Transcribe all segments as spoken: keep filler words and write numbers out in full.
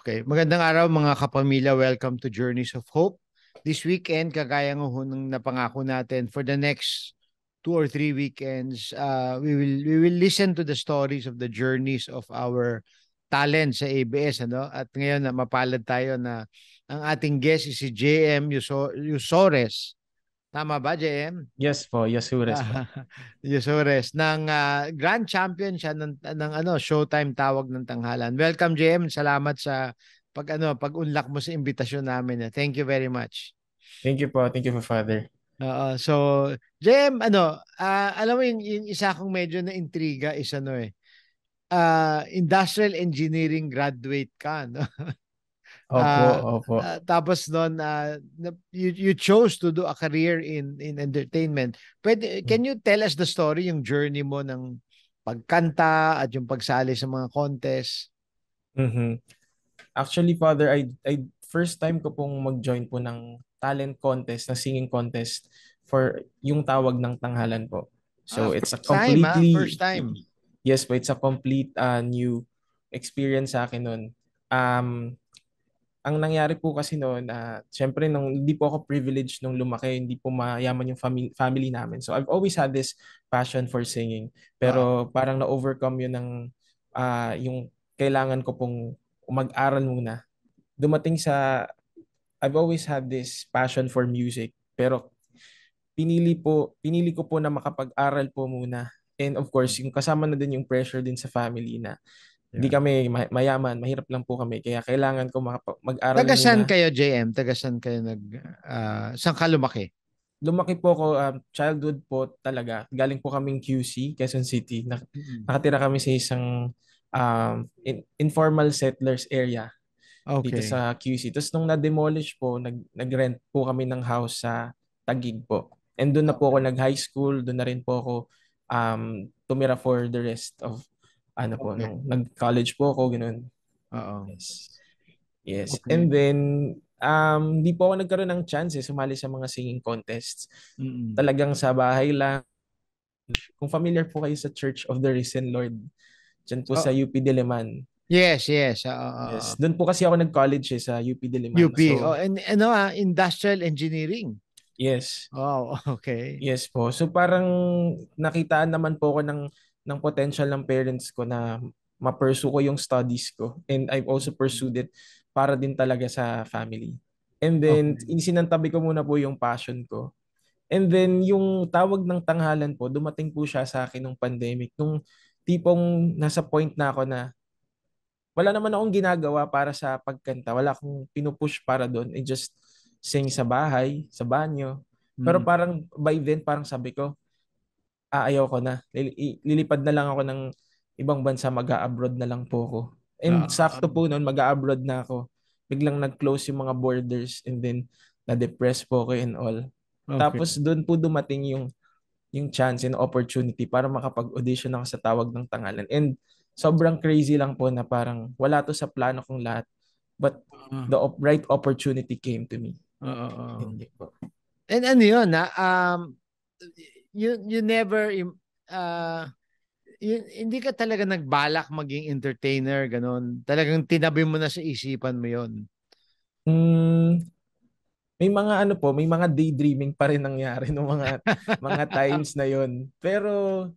Okay. Magandang araw mga kapamilya. Welcome to Journeys of Hope. This weekend, kagaya ng hunang napangako natin, for the next two or three weekends, uh, we will we will listen to the stories of the journeys of our talent sa A B S. Ano? At ngayon, na mapalad tayo na ang ating guest is si J M Yuso- Yusores. Tama ba, J M? Yes po, Yasures po. Ah, Yusores ng ah, Grand Champion siya ng, ng ano Showtime Tawag ng Tanghalan. Welcome J M, salamat sa pag ano pag-unlak mo sa imbitasyon namin. eh. Thank you very much. Thank you po, thank you po, Father. Oo, so J M ano, ah, alam mo yung, yung isa kong medyo na intriga is ano eh. ah, industrial engineering graduate ka, no? Opo, Ah, opo. ah, tapos noon ah, na- you you chose to do a career in in entertainment. Pwede, can you tell us the story, yung journey mo ng pagkanta at yung pagsali sa mga contest? Mhm. Actually, Father, I, I first time ko pong mag-join po ng talent contest, na singing contest for yung tawag ng tanghalan po. Ah, So it's a first time, ah, first completely, time. yes po, it's a complete uh, new experience sa akin nun. Um, ang nangyari po kasi noon, ah, syempre nung hindi po ako privileged nung lumaki, hindi po mayaman yung family, family namin. So I've always had this passion for singing. Ah, Pero parang na-overcome yun ng ah, yung kailangan ko pong mag-aral muna. Dumating sa, I've always had this passion for music. Pero pinili po, pinili ko po na makapag-aral po muna. And of course, yung kasama na din yung pressure din sa family na hindi yeah. kami ma- mayaman, mahirap lang po kami. Kaya kailangan ko makapa- mag-aral Taga saan muna. kayo, J M? Taga saan kayo nag ah, saan ka lumaki? Lumaki po ako, um, childhood po talaga. Galing po kaming Q C, Quezon City. Nak- Mm. nakatira kami sa isang um, in- informal settlers area dito Okay. sa Q C. Tapos nung na-demolish po, nag- nag-rent po kami ng house sa Taguig po. And doon na po ako Okay. nag-high school. Doon na rin po ako um, tumira for the rest of, ano po, Okay. nung nag-college po ako, ganun. Oo. Yes. Yes. Okay. And then, um, di po ako nagkaroon ng chance eh, sumali sa mga singing contests. Mm. Talagang sa bahay lang. Kung familiar po kayo sa Church of the Risen Lord, dyan po sa Oh, U P Diliman. yes, yes. Oo, oo, oo. Yes. Doon po kasi ako nag-college eh, sa U P Diliman. U P. Oh, So, and ano ah, industrial engineering. yes. Oh, okay. Yes po. So parang nakitaan naman po ako ng, ng potential ng parents ko na ma-pursue ko yung studies ko. And I've also pursued it para din talaga sa family. And then, Okay. isinantabi ko muna po yung passion ko. And then, yung tawag ng tanghalan po, dumating po siya sa akin nung pandemic. Nung tipong nasa point na ako na wala naman akong ginagawa para sa pagkanta. Wala akong pinupush para doon. I just sing sa bahay, sa banyo. Pero Mm. parang by then, parang sabi ko, ah, ayaw ko na. Lili- i- Lilipad na lang ako ng ibang bansa, mag-a-abroad na lang po ako. And Ah, sakto po noon, mag-a-abroad na ako. Biglang nag-close yung mga borders and then na-depress po ako and all. okay. Tapos doon po dumating yung yung chance and opportunity para makapag-audition ako sa tawag ng tangalan. And sobrang crazy lang po na parang wala to sa plano kong lahat. But Ah, the op- right opportunity came to me. oo, oo. Hindi po. And ano yun, na um, you, you never, im- uh, yun, hindi ka talaga nagbalak maging entertainer, ganon. Talagang tinabi mo na sa isipan mo yun. Mm, may mga ano po, may mga daydreaming pa rin nangyari ng mga mga times na yon. Pero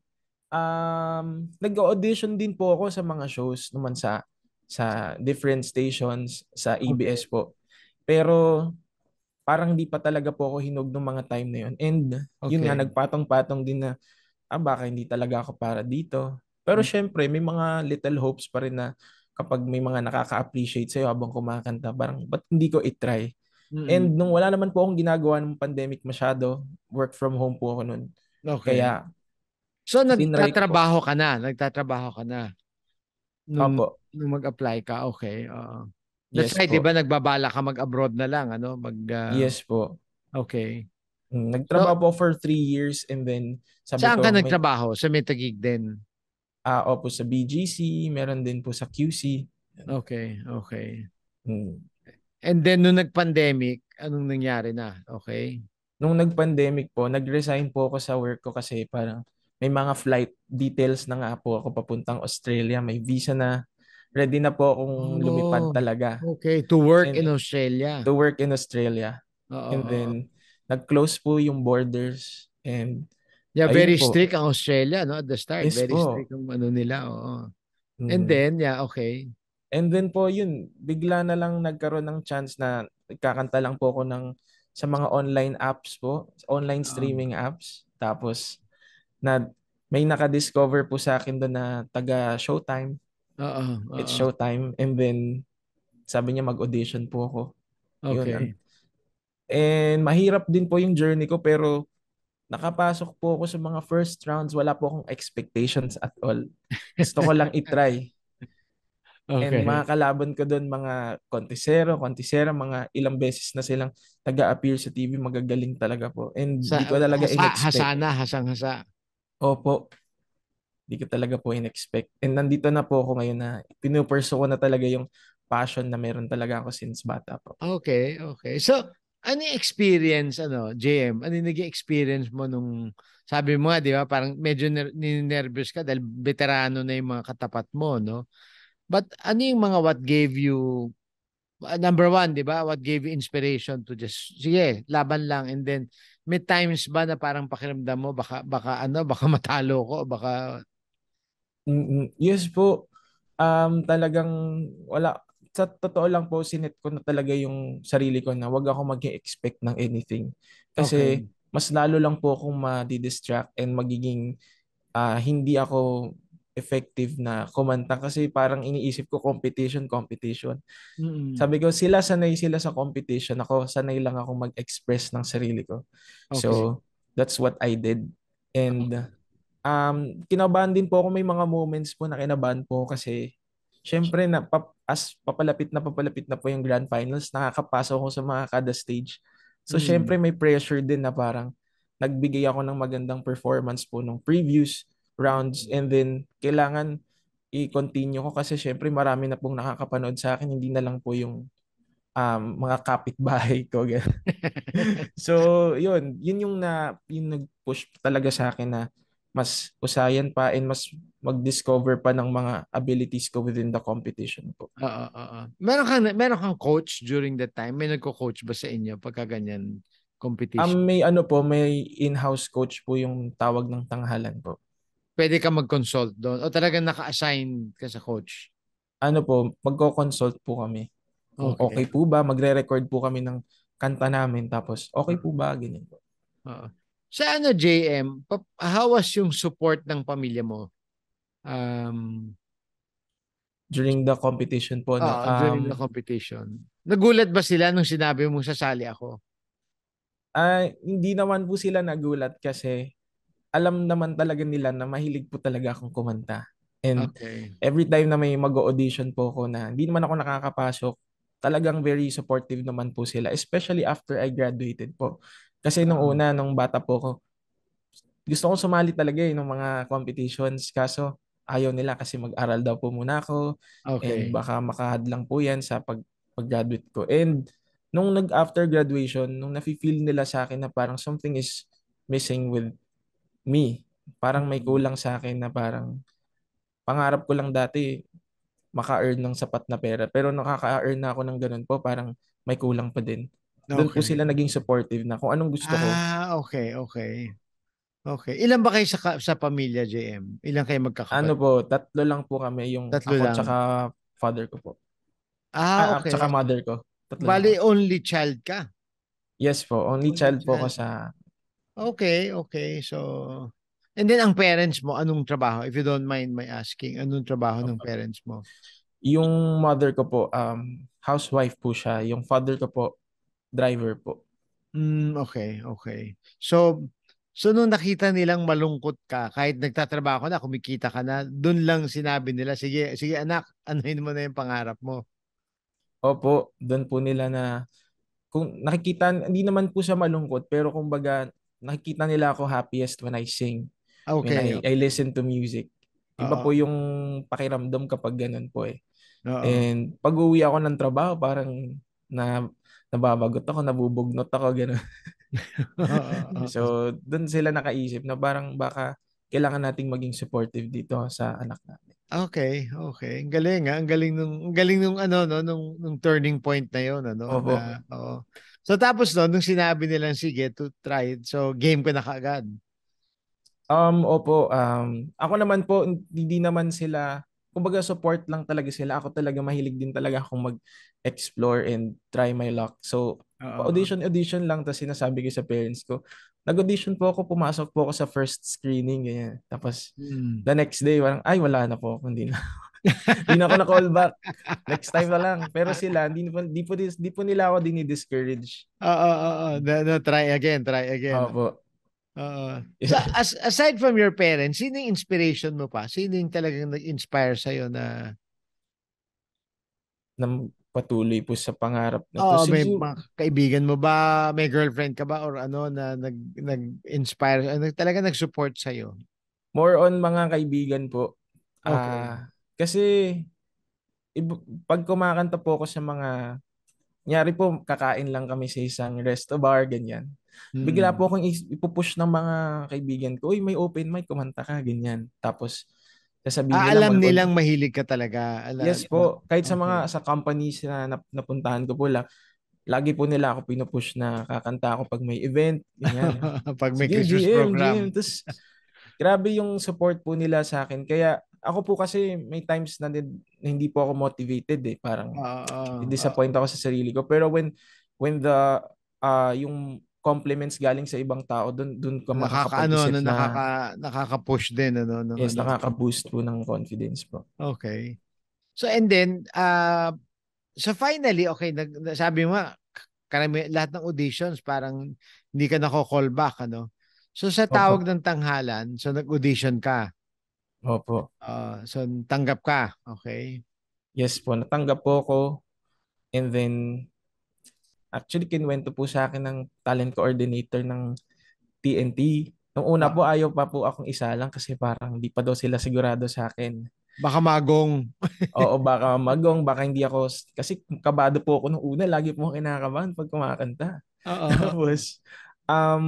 um, nag-audition din po ako sa mga shows naman sa sa different stations sa A B S Okay. po. Pero parang di pa talaga po ako hinog ng mga time na yun. And yun nga, Okay. nagpatong-patong din na, ah, baka hindi talaga ako para dito. Pero syempre, may mga little hopes pa rin na kapag may mga nakaka-appreciate sa'yo habang kumakanta, parang, ba't hindi ko itry? Mm-mm. And nung wala naman po akong ginagawa ng pandemic masyado, work from home po ako nun. Okay. Kaya, So tinry ko po. nagtatrabaho ka na, nagtatrabaho ka na nung Opo, nung mag-apply ka. Okay. Oo. That's yes right, 'di ba po. nagbabala ka mag-abroad na lang, ano? Mag ah, Yes po. okay. Mm, So Nagtrabaho po for three years and then sabi saan ka ko, may, nagtrabaho? Sa Metagig din. ah, opo sa B G C, meron din po sa Q C. Okay, okay. Mm. And then nung nag-pandemic, anong nangyari na? Okay. Nung nag-pandemic po, nag-resign po ako sa work ko kasi parang may mga flight details na nga po ako papuntang Australia. May visa na. ready na po akong lumipad Oh, talaga okay. To work and in Australia. to work in Australia. Oo, And then, oo. nag-close po yung borders and Yeah, ayun very po. strict ang Australia, no? At the start, Yes very po. strict ang ano nila, oo. And Mm. then, yeah, okay. And then po yun, bigla na lang nagkaroon ng chance na nagkakanta lang po ako ng sa mga online apps po, online Oo, streaming apps. Tapos na may naka-discover po sa akin doon na taga Showtime. oo, It's oo. Showtime. And then sabi niya mag-audition po ako. Yun. Okay. And mahirap din po yung journey ko pero nakapasok po ako sa mga first rounds. Wala po akong expectations at all. Gusto ko lang itry. And Okay. mga kalaban ko doon, mga kontisero, kontisera, mga ilang beses na silang taga-appear sa T V, magagaling talaga po. And Sa di ko talaga hasa, in-expect. hasana, hasang-hasa. Opo, di ko talaga po in-expect. And nandito na po ako ngayon na pinupursue ko na talaga yung passion na meron talaga ako since bata po. Okay, okay. So, ano yung experience, ano, J M? Ano yung naging experience mo nung, sabi mo nga, di ba, parang medyo ner- ninervous ka dahil veterano na yung mga katapat mo, no? But ano yung mga what gave you, uh, number one, di ba, what gave you inspiration to just, sige, laban lang. And then, may times ba na parang pakiramdam mo, baka, baka ano, baka matalo ko, baka, Mm, yes po. Um, talagang wala. Sa totoo lang po, sinet ko na talaga yung sarili ko na wag ako mag-expect ng anything. Kasi okay. mas lalo lang po akong ma-distract and magiging ah, hindi ako effective na kumanta kasi parang iniisip ko competition, competition. Mm-mm. Sabi ko, sila sanay sila sa competition. Ako, sanay lang ako mag-express ng sarili ko. Okay. So, that's what I did. And um, kinabahan din po ako. May mga moments po na kinabahan po kasi syempre na pap, as papalapit na papalapit na po yung grand finals, nakakapasok ako sa mga kada stage. So syempre Mm. may pressure din na parang nagbigay ako ng magandang performance po nung previous rounds Mm. and then kailangan i-continue ko kasi syempre marami na pong nakakapanood sa akin, hindi na lang po yung um, mga kapitbahay ko. So, yun, yun yung na yung nag-push talaga sa akin na mas usayan pa and mas mag-discover pa ng mga abilities ko within the competition po. Oo, oo. Meron kang meron kang coach during that time? May nagko-coach ba sa inyo pagka ganyan competition? Um, may ano po, may in-house coach po yung tawag ng tanghalan po. Pwede ka mag-consult doon o talagang naka-assign ka sa coach? Ano po, magko-consult po kami. Kung okay Okay. po ba, magre-record po kami ng kanta namin tapos okay po ba, ganyan po. Oo. Sa ano, J M, pa- how was yung support ng pamilya mo? Um, During the competition po, no, ah, during the um, competition. Nagulat ba sila nung sinabi mong sasali ako? ay, hindi naman po sila nagulat kasi alam naman talaga nila na mahilig po talaga akong kumanta. And Okay. every time na may mag-audition po ako na hindi naman ako nakakapasok, talagang very supportive naman po sila, especially after I graduated po. Kasi nung Oo. una, nung bata po ako, gusto kong sumali talaga eh, ng mga competitions. Kaso ayaw nila kasi mag-aral daw po muna ako and Okay. baka makahadlang po yan sa pag, pag-graduate ko. And nung nag-after graduation, nung nafe-feel nila sa akin na parang something is missing with me. Parang may Mm. kulang sa akin na parang pangarap ko lang dati maka-earn ng sapat na pera. Pero nakaka-earn na ako ng ganun po, parang may kulang pa din. Doon po Okay. sila naging supportive na kung anong gusto ko. Ah, okay, okay. Okay. Ilan ba kayo sa ka- sa pamilya, J M? Ilan kayo Ano magkakapatid? po, tatlo lang po kami, yung Tatlo ako tsaka lang. father ko po. Ah, Ah, ah, tsaka okay. mother ko. Tatlo lang po. Bali, only child ka. Yes po, only Only child po ko child. sa... Okay, okay. So, and then ang parents mo, anong trabaho? If you don't mind my asking, anong trabaho ng parents mo? Yung mother ko po, um, housewife po siya. Yung father ko po, driver po. Mm, okay, okay. So, so nung nakita nilang malungkot ka, kahit nagtatrabaho ka na, kumikita ka na, doon lang sinabi nila, sige, sige anak, anuhin mo na yung pangarap mo. Opo, doon po nila na kung nakikita, hindi naman po siya malungkot, pero kumbaga, nakikita nila ako happiest when I sing, when Okay, I, I okay. listen to music. Iba Oo, po yung pakiramdam kapag ganun po eh. oo. And pag uwi ako ng trabaho, parang na, nababagot ako, nabubugnot ako, gano'n. So, doon sila nakaisip na parang baka kailangan nating maging supportive dito sa anak namin. Okay, okay. Ang galing, ah. Ang galing nung ang galing nung ano no, nung nung turning point na 'yon ano Opo. na oo. So tapos no, nung sinabi nilang sige to try it. So game ka na kaagad. Um, opo, um, ako naman po, hindi naman sila, kumbaga support lang talaga sila. Ako talaga mahilig din talaga akong mag-explore and try my luck. So, Oo. audition, audition lang, tapos sinasabi ko sa parents ko, nag-audition po ako, pumasok po ako sa first screening, ganyan. Tapos, Mm. the next day, parang, ay, wala na po ako, hindi na. Hindi na ako na-call back. Next time na lang. Pero sila, hindi po, di po, di po nila ako dini-discourage. Oo, oo. Na, na, try again, try again. Opo. Oo. So, as, aside from your parents, sino yung inspiration mo pa? Sino yung talagang nag-inspire sa'yo na Nang patuloy po sa pangarap na to. Oo, may Siguro, mga kaibigan mo ba, may girlfriend ka ba or ano na nag nag-inspire, ano, talaga nag-support sa iyo? more on mga kaibigan po. Okay. Ah, kasi ibu- pag kumakanta po ako sa mga, nyari po kakain lang kami sa isang resto bar, ganyan. Bigla Mm. po akong is- ipupush ng mga kaibigan ko, uy, may open mic, kumanta ka, ganyan. Tapos, sasabihin Ah, nila alam mag nilang mahilig ka talaga. Ala, yes alam mo. po, kahit sa Okay. mga sa companies na nap- napuntahan ko po lang, lagi po nila ako pinupush na kakanta ako pag may event, ganyan. Pag may Sige, Christmas G M, G M. program. Tapos, grabe yung support po nila sa akin. Kaya, ako po kasi may times na, din, na hindi po ako motivated eh. Parang, Oo, disappoint oo. ako sa sarili ko. Pero when, when the, uh, yung compliments galing sa ibang tao, dun, dun ko Nakakaano, ano, makakapag-isip na, nakaka nakaka-push din ano ng yes, ano. nakaka-boost po ng confidence po. Okay. So and then uh so finally okay, nag sabi mo nga, karami lahat ng auditions parang hindi ka nako-call back ano. So sa tawag Opo. ng tanghalan, so nag-audition ka. Opo. Ah, so tanggap ka. Okay. Yes po, natanggap po ako. And then, actually, kinuwento po sa akin ng talent coordinator ng T N T. Nung una po, Ah, ayaw pa po akong isa lang kasi parang di pa daw sila sigurado sa akin. baka magong. Oo, baka magong, baka hindi ako, kasi kabado po ako nung una, lagi po ako kinakabahan pag kumakanta. Oo. Oo. Tapos, um,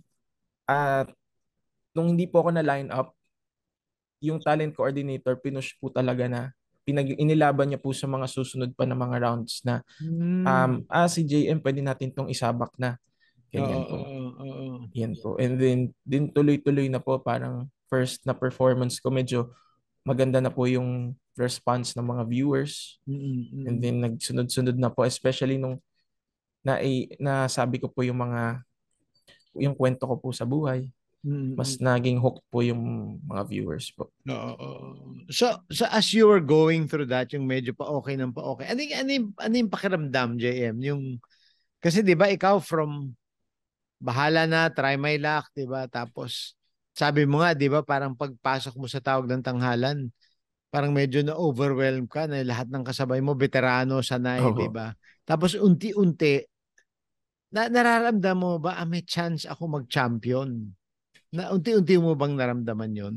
at nung hindi po ako na line up, yung talent coordinator, pinush po talaga na, pinag inilaban niya po sa mga susunod pa na mga rounds na, Hmm. um, ah, si J M, pwede natin tong isabak na. Oo, Ganyan po. oo, oo. Yan po. And then, din tuloy-tuloy na po, parang first na performance ko, medyo maganda na po yung response ng mga viewers. Mm, And mm, then, nagsunod-sunod na po, especially nung na, nasabi ko po yung mga, yung kwento ko po sa buhay. mm, Mas mm. naging hooked po yung mga viewers po. Oo, oo. So, so as you were going through that, yung medyo pa okay nang pa okay. Ano yung, ano yung, ano yung pakiramdam, J M? Yung, kasi di ba ikaw from bahala na, try my luck, di ba? Tapos, sabi mo nga, di ba, parang pagpasok mo sa tawag ng tanghalan, parang medyo na-overwhelm ka na lahat ng kasabay mo, veterano, sanay, di Opo. ba? Tapos unti-unti, na nararamdaman mo ba, ah, may chance ako mag-champion? Na unti-unti mo bang naramdaman yon?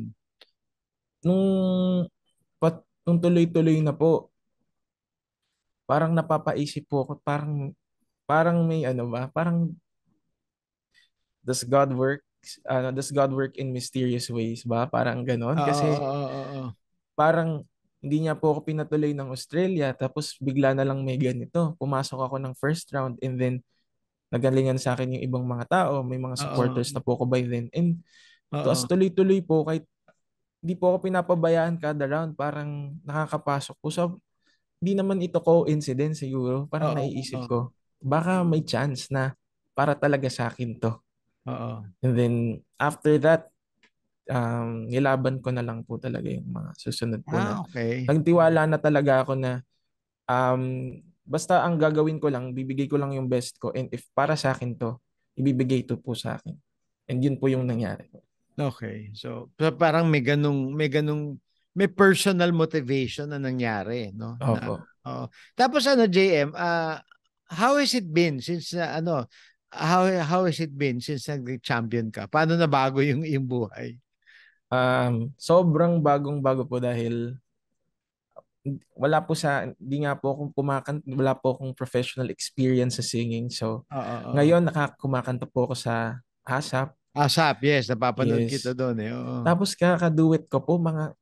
Nung, pat, nung tuloy-tuloy na po, parang napapaisip po ako, parang, parang may ano ba, parang, does God work, ano, does God work in mysterious ways ba? Parang ganon. Oo, Kasi, oo, oo, oo. parang hindi niya po ako pinatuloy ng Australia, tapos bigla na lang may ganito. Pumasok ako ng first round, and then nagalingan sa akin yung ibang mga tao, may mga Oo, supporters na po ako by then. And tapos oo, tuloy-tuloy po, kahit hindi po ako pinapabayaan kada round, parang nakakapasok po. So, hindi naman ito coincidence siguro. Parang oo, naiisip oo, ko, baka may chance na para talaga sa akin to. oo. And then, after that, um, nilaban ko na lang po talaga yung mga susunod po Ah, na. okay. Nagtiwala na talaga ako na, um, basta ang gagawin ko lang, bibigay ko lang yung best ko. And if para sa akin to, ibibigay to po sa akin. And yun po yung nangyari. Okay. So, so parang may ganung may ganung may personal motivation na nangyari, no? Na Opo. oo. Tapos ano J M, uh, how has it been since uh, ano how how has it been since nag-champion ka? Paano na bago yung yung buhay? Um, sobrang bagong-bago po dahil wala po sa, hindi nga po akong kumakanta, wala po akong professional experience sa singing. So, Oo, oo. ngayon nakakumakanta po ako sa ASAP. ASAP, yes, napapanood kita Yes. doon eh. Oo. Tapos kakaduet ko po mga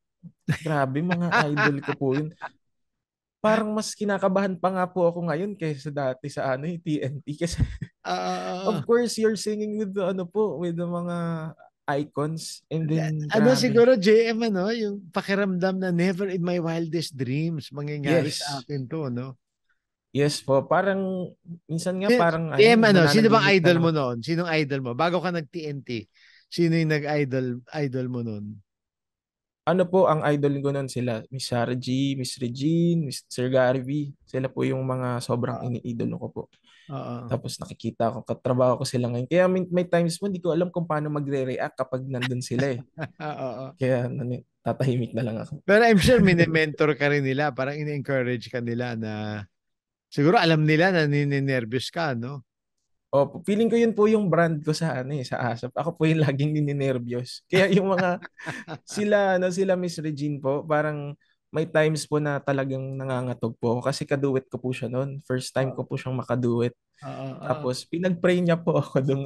Grabe, mga idol ko po yun. Parang mas kinakabahan pa nga po ako ngayon kaysa dati sa ano, yung T N T. Kasi of Oo. course, you're singing with the ano po, with the mga icons. And then, Ano grabe. siguro, J M, ano, yung pakiramdam na never in my wildest dreams mangyayari sa Yes. akin to, no? Yes po. Parang, minsan nga Si- parang ano, J M, eh, ano, sino bang nananaginip na idol lang. mo noon? Sinong idol mo? Bago ka nag-T N T, sino yung nag-idol idol mo noon? Ano po ang idol ko nun sila? Miss Sarah G, Miss Regine, Miss Sir Gary V. Sila po yung mga sobrang Oo. iniidolo ko po. Oo. Tapos nakikita ko, katrabaho ko sila ngayon. Kaya may, may times mo, hindi ko alam kung paano magre-react kapag nandun sila eh. Oo. Kaya nani- tatahimik na lang ako. Pero I'm sure mini-mentor ka rin nila. Parang ini-encourage ka nila na siguro alam nila na nininervous ka, no? O, feeling ko yun po yung brand ko sa ano eh, sa ASAP. Ako po yung laging nininervyos. Kaya yung mga sila ano sila Miss Regine po, parang may times po na talagang nangangatog po ako kasi kaduet ko po siya noon. First time Oo. ko po siyang makaduet. Oo. Oo. Tapos pinag-pray niya po ako dung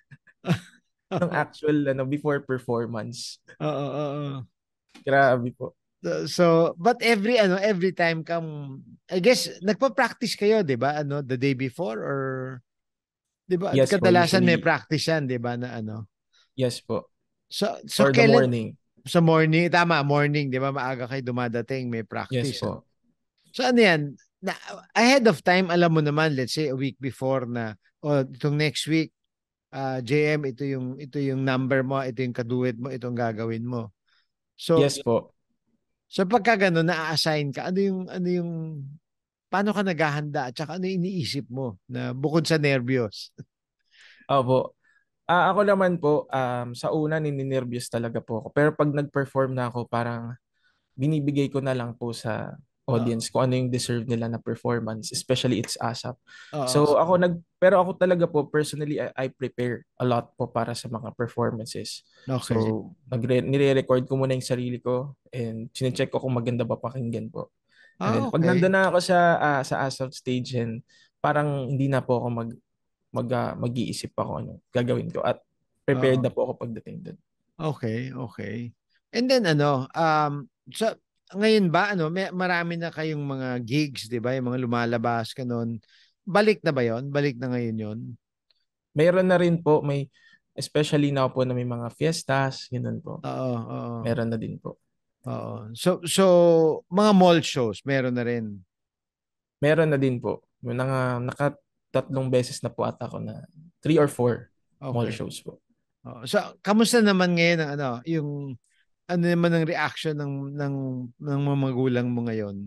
ng Oo. actual ano before performance. Oo. Oo. Grabe po. So, so, but every ano, every time come, I guess nagpa-practice kayo, 'di ba? Ano, the day before or 'di ba? Yes po, Kadalasan may usually practice 'yan, 'di ba, na ano. yes po. So, so Or the kailan morning. sa morning, tama, morning, 'di ba? Maaga kayo dumadating, may Yes practice. Ano? po. So ano 'yan? Na, ahead of time, alam mo naman, let's say a week before na oh, itong next week, uh, J M, ito yung ito yung number mo, ito yung kaduet mo, itong gagawin mo. So, Yes po. so pagka gano'n, na-assign ka, ano yung ano yung paano ka naghahanda at saka ano yung iniisip mo na bukod sa nervyos? Opo. Ah, ako naman po, um, sa una nininervyos talaga po ako. Pero pag nag-perform na ako, parang binibigay ko na lang po sa Oo. audience kung ano yung deserve nila na performance, especially it's ASAP. Oo. So ako nag pero ako talaga po personally I, I prepare a lot po para sa mga performances. Okay. So nagre nire-record ko muna yung sarili ko and chine-check ko kung maganda ba pakinggan po. And then Ah, pag okay. nandun na ako sa ah, sa ASAP stage and parang hindi na po ako mag mag ah, mag-iisip pa kung ano gagawin ko at prepared Oo. na po ako pagdating doon. Okay, okay. And then ano, um, so ngayon ba ano, may marami na kayong mga gigs, 'di ba? Yung mga lumalabas kanon. Balik na ba 'yon? Balik na ngayon 'yon? Meron na rin po, may especially now po na may mga fiestas, ganun po. Oo, oo. Meron na din po. Oo. So so mga mall shows meron na rin. Meron na din po. May mga nakatatlong beses na po ata ako na three or four mall Okay. shows po. Oo. So kamusta naman ngayon ang ano, yung ano naman ang reaction ng ng ng mga magulang mo ngayon?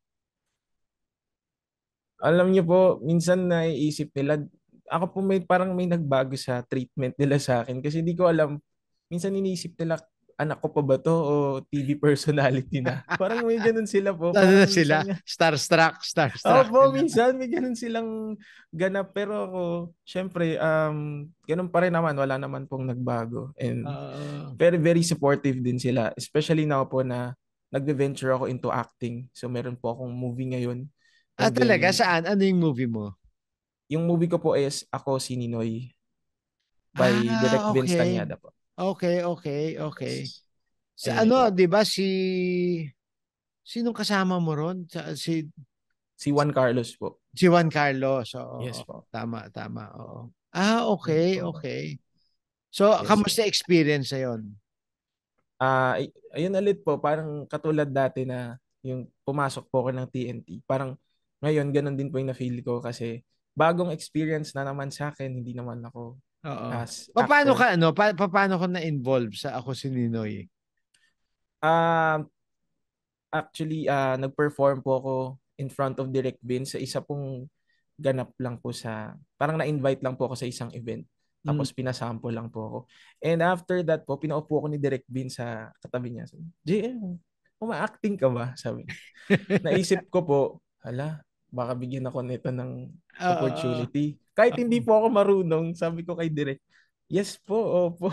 Alam niyo po, minsan naiisip nila, ako po may parang may nagbago sa treatment nila sa akin kasi hindi ko alam, minsan iniisip nila, anak ko pa ba to o T V personality na? Parang may ganun sila po. Ano Parang na minsan sila? nga, Starstruck, starstruck opo, sila. minsan may ganun silang ganap. Pero ako, syempre, um, ganun pa rin naman. Wala naman pong nagbago. And Oo. very, very supportive din sila. Especially na po na nag-venture ako into acting. So, meron po akong movie ngayon. Ah, And talaga? then, Saan? Ano yung movie mo? yung movie ko po is Ako si Ninoy by Direk Ah, Vince okay. Tanyada po. Okay, okay, okay. Yes. Sa Ayun ano, po. 'di ba si sinong kasama mo ron? Sa, si Si Juan Carlos po. si Juan Carlos. Oo, Yes oo. po. Tama, tama. Oo. Ah, Yun okay, po. okay. So, Yes po. kamusta experience sa 'yon? Ah, ay- ayun ulit po, parang katulad dati na yung pumasok po ako ng T N T. Parang ngayon ganun din po yung na-feel ko kasi bagong experience na naman sa akin, hindi naman ako Oo. as Paano actor. ka ano, pa, paano ka na-involve sa Ako si Ninoy? Ah, actually ah nag-perform po ako in front of Direct Vince sa isa pong ganap lang po sa parang na-invite lang po ako sa isang event. Mm. Tapos pinasample lang po ako. And after that po, pinaupo ako ni Direct Vince sa katabi niya. Sabi, J M, uma-acting ka ba? Sabi niya. Naisip ko po, hala, baka bigyan ako nito ng Oo, oo. opportunity. Kahit Oo. hindi po ako marunong, sabi ko kay Direk, yes po, opo.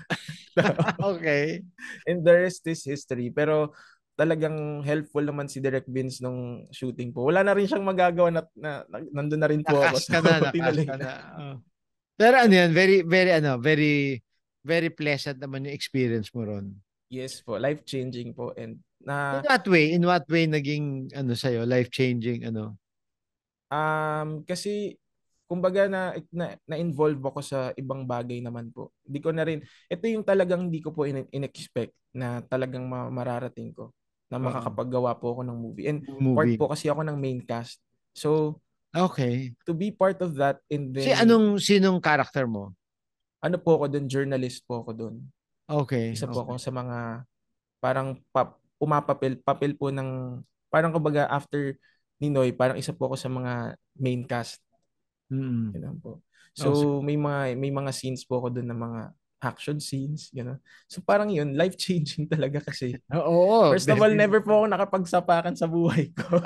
Okay. And the rest is history. Pero talagang helpful naman si Direk Vince nung shooting po. Wala na rin siyang magagawa na, na, na nandun na rin po ako. Nakas So, ka na, nakas tinuloy ka na. na. Oh. Pero ano yan, very, very, ano, very, very pleasant naman yung experience mo ron. Yes po, life-changing po. And na In what way? In what way naging ano sa'yo, life-changing ano? um kasi kumbaga na, na na-involve ako sa ibang bagay naman po. Hindi ko na rin ito yung talagang hindi ko po in- in-expect na talagang ma- mararating ko na Oo, makakapaggawa po ako ng movie. And part movie. po kasi ako ng main cast. So Okay. to be part of that and Si then anong sinong character mo? ano po ako doon, journalist po ako doon. Okay, Isa po okay. ako sa mga parang pap, pumapapel papel po ng parang kumbaga after Ninoy, parang isa po ako sa mga main cast. Mm. Ganun po. Oh, so- So may mga may mga scenes po ako doon ng mga action scenes, gano'n. So parang yun, life-changing talaga kasi. Oo, First of all, definitely. never po ako nakapagsapakan sa buhay ko.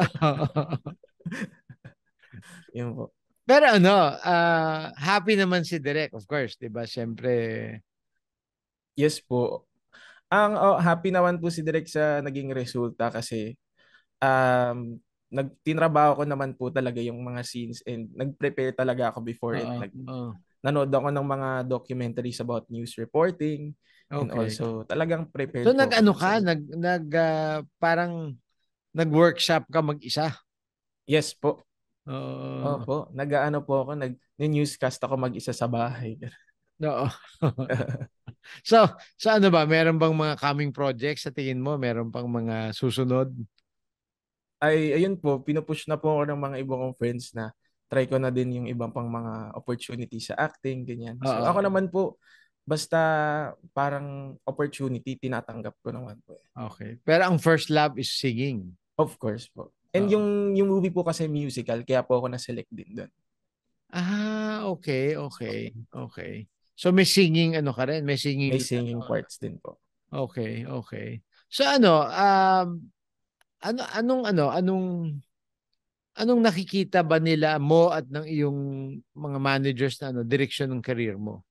Yun po. Pero ano, ah, happy naman si Direk, of course, 'di ba? Siyempre. Yes po. Ang oh, happy naman po si Direk sa naging resulta kasi um nagtinrabaho ko naman po talaga yung mga scenes and nag-prepare talaga ako before and Oo, nag oo. nanood ako ng mga documentaries about news reporting and Okay. also talagang So prepared po ako nag-ano dun sa ka, role. nag nag ah, parang nag-workshop ka mag-isa. Yes po. Oo. Opo, nag-aano po ako, nag-newscast ako mag-isa sa bahay. Oo. So, so ano ba, meron bang mga coming projects sa tingin mo? Meron pang mga susunod? Ay, ayun po, pinupush na po ako ng mga ibang kong friends na try ko na din yung ibang pang mga opportunity sa acting, ganyan. So Oo. ako naman po, basta parang opportunity, tinatanggap ko naman po. Okay. Pero ang first love is singing. Of course po. And Oo. yung, yung movie po kasi musical, kaya po ako na-select din doon. Ah, okay, okay, okay. So may singing ano ka rin, may May singing singing ano. parts din po. Okay, okay. So ano, um ano anong ano, anong anong nakikita ba nila mo at ng iyong mga managers na ano, direksyon ng career mo?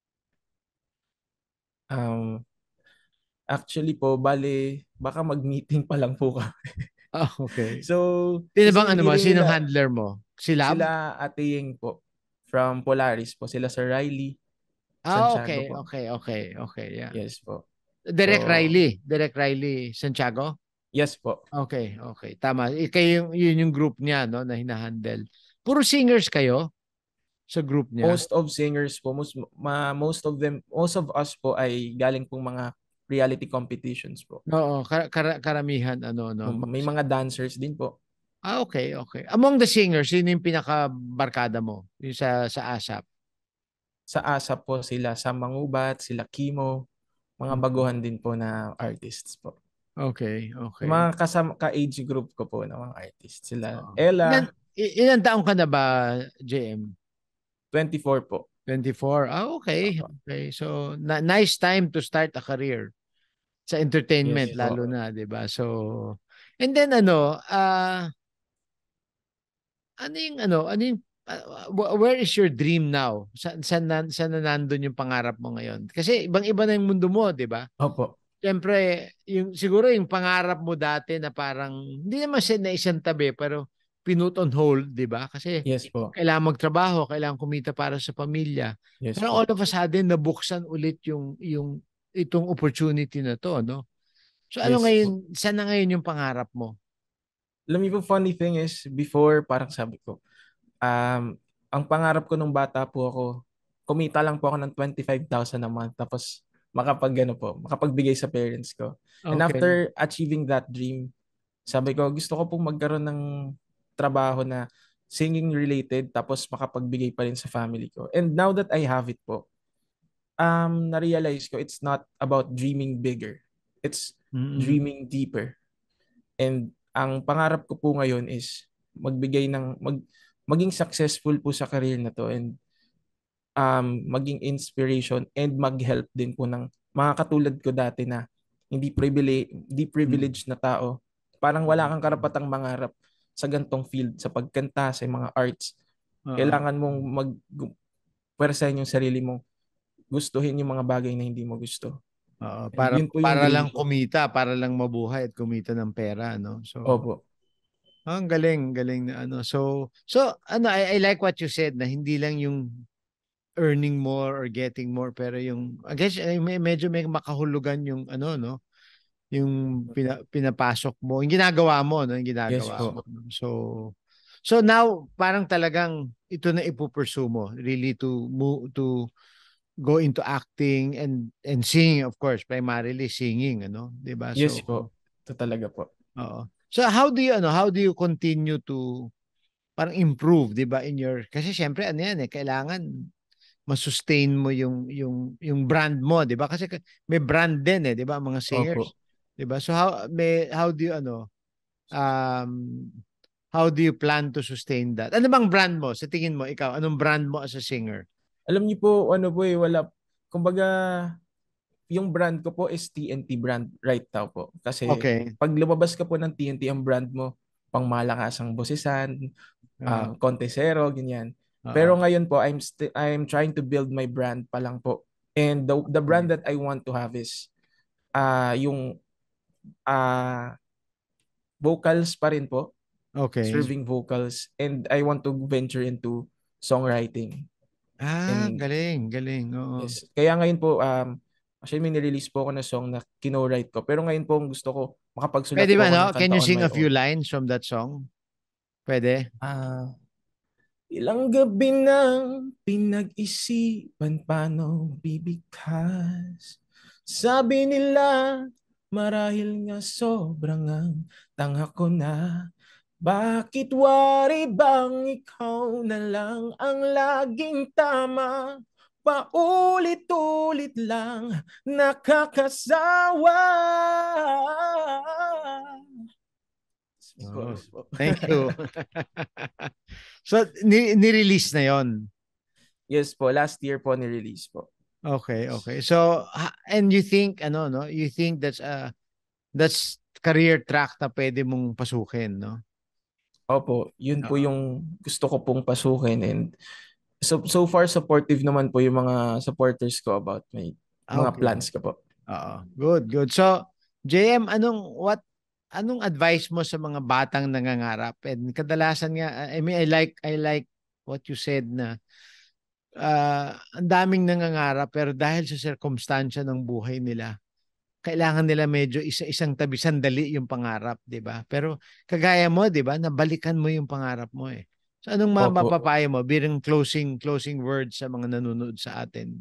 Um, Actually po, bale, baka mag-meeting pa lang po ka. Ah, okay. So, Sino bang kasi ano hindi mo? rin Sinong nila, handler mo? Si Lab? sila Ate Ying po, from Polaris po. Sila Sir Riley, Ah, Santiago okay, po. okay, okay, okay, yeah. Yes po. Derek So, Riley, Derek Riley Santiago? yes po. Okay, okay. Tama. Eh, Kayo, yun yung group niya, no, na hinahandle. Puro singers kayo sa group niya? Most of singers po, most, ma, most of them, most of us po ay galing pong mga reality competitions po. Oo, kar- kar- karamihan, ano, no. May mga dancers din po. Ah, okay, okay. Among the singers, sino yung pinakabarkada mo? Yung sa, sa ASAP? Sa ASAP po sila, sa Mangubat, sila Kimo, mga Mhm. baguhan din po na artists po. Okay, Yung okay. mga kasama, ka-age group ko po na mga artists. Sila Oo. Ilan, Ella, i- ilan taong ka na ba, J M? twenty-four po. twenty-four. Ah, okay. Opo. Okay. So, na- nice time to start a career sa Yes entertainment po. lalo na, 'di ba? So, and then ano, ah ano yung ano, ano yung ah, wh- where is your dream now? Sa saan na, saan na nandun yung pangarap mo ngayon? Kasi ibang-iba na yung mundo mo, 'di ba? Opo. Siyempre, yung siguro yung pangarap mo dati na parang hindi naman siya na isang tabi pero pinut on hold, 'di ba? Kasi Yes po. kailangan magtrabaho, kailangan kumita para sa pamilya. Yes Pero all po. of a sudden nabuksan ulit yung yung itong opportunity na to, no? So ano Yes po. ngayon, saan na ngayon yung pangarap mo? Alam niyo po, funny thing is, before, parang sabi ko, um, ang pangarap ko nung bata po ako, kumita lang po ako ng twenty-five thousand a month, tapos makapag, ano po, makapagbigay sa parents ko. And Okay. after achieving that dream, sabi ko, gusto ko pong magkaroon ng trabaho na singing related, tapos makapagbigay pa rin sa family ko. And now that I have it po, um, na-realize ko, it's not about dreaming bigger. It's Mm-mm. dreaming deeper. And ang pangarap ko po ngayon is magbigay ng mag maging successful po sa career na to and um maging inspiration and mag-help din po ng mga katulad ko dati na hindi privilege, hindi Mm. privileged na tao. Parang wala kang karapatang mangarap sa gantong field, sa pagkanta, sa mga arts. Oo. Kailangan mong mag pwersahin yung sarili mong gustuhin yung mga bagay na hindi mo gusto. Oo, And para yun po yung para dream lang ko. kumita, para lang mabuhay at kumita ng pera, no? So, Opo. ah, ang galing, galing na ano. So, so ano, I, I like what you said na hindi lang yung earning more or getting more pero yung I guess eh, may, medyo may makahulugan yung ano, no? yung pina, pinapasok mo, yung ginagawa mo, no, yung Yes ginagawa po. mo. No? So so now parang talagang ito na ipupursue mo really to move to go into acting and and singing, of course, primarily singing, ano, 'di ba? Yes So po. Ito talaga po. oo. So how do you ano, how do you continue to parang improve, 'di ba, in your kasi syempre ano yan eh, kailangan ma-sustain mo yung yung yung brand mo, 'di ba? Kasi may brand din eh, 'di ba, mga singers. Opo. 'Di ba? So how may how do you ano um how do you plan to sustain that? Ano bang brand mo? Sa tingin mo, ikaw, anong brand mo as a singer? Alam niyo po, ano po eh, wala, kumbaga, yung brand ko po is T N T brand right now po. Kasi Okay. pag lumabas ka po ng T N T ang brand mo, pang malakasang bosesan, Uh, um, kontesero, ganyan. Pero oo. ngayon po, I'm st- I'm trying to build my brand pa lang po. And the, the brand Okay. that I want to have is uh, yung uh, vocals pa rin po, Okay. serving vocals. And I want to venture into songwriting. Ah, And galing, galing. Oo. yes, kaya ngayon po, um, actually may nirelease po ako na song na kino-write ko. Pero ngayon po, ang gusto ko, makapagsulat Pwede po ba, ako no? ng Can kanta you on sing my a few own. lines from that song? Pwede? Ah, ilang gabi nang pinag-isipan paano bibigkas. Sabi nila, marahil nga sobrang ang tanga ko na. Bakit wari bang ikaw na lang ang laging tama? Paulit-ulit lang nakakasawa. May Oh, chorus po. thank you. So, ni ni-release na yon. Yes po, last year po ni-release po. Okay, okay. So, ha- and you think, ano, no? You think that's uh that's career track na pwede mong pasukin, no? Opo, yun po Oo. yung gusto ko pong pasukin and so so far supportive naman po yung mga supporters ko about my mga Okay. plans ko po. Oo. Good, good. So, J M, anong what anong advice mo sa mga batang nangangarap? And kadalasan nga, I mean, I like I like what you said na ah, ang daming nangangarap pero dahil sa circumstansya ng buhay nila, kailangan nila medyo isa-isang tabi sandali yung pangarap, 'di ba? Pero kagaya mo, 'di ba? Nabalikan mo yung pangarap mo eh. So anong ma- Opo. mapapayo mo bilang closing closing words sa mga nanonood sa atin?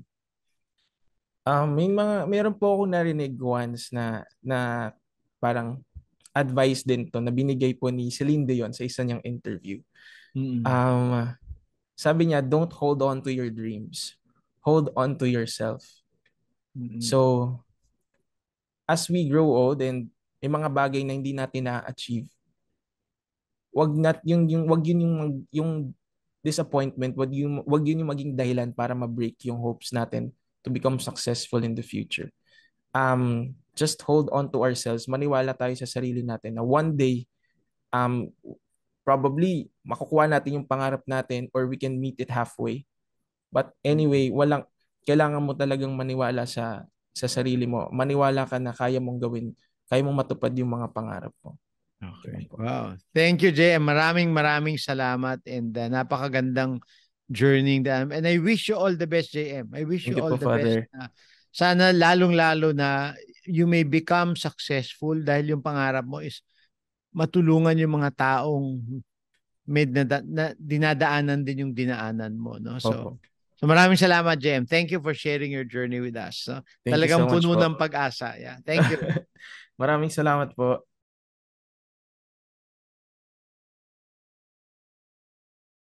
Um, may mga meron po ako narinig once na na parang advice din to na binigay po ni Celine Dion sa isa niyang interview. Mm. Um, sabi niya, don't hold on to your dreams. Hold on to yourself. Mm. So, as we grow old and may mga bagay na hindi natin na-achieve, wag nat yung yung wag yun yung yung disappointment, wag yung wag yun yung maging dahilan para ma-break yung hopes natin to become successful in the future. Um just hold on to ourselves. Maniwala tayo sa sarili natin na one day um probably makukuha natin yung pangarap natin or we can meet it halfway. But anyway, walang kailangan mo talagang maniwala sa sa sarili mo. Maniwala ka na kaya mong gawin, kaya mong matupad yung mga pangarap mo. Ganun Okay. po. Wow. Thank you, J M. Maraming maraming salamat and uh, napakagandang journey that and I wish you all the best, J M. I wish Thank you you all po, the best. Father. Na sana lalong-lalo na you may become successful dahil yung pangarap mo is matulungan yung mga taong may na, na, dinadaanan din yung dinaanan mo, no? So, Opo. so maraming salamat, J M. Thank you for sharing your journey with us. No? Thank you so Talagang much puno po. ng pag-asa. Yeah. Thank you. Maraming salamat po.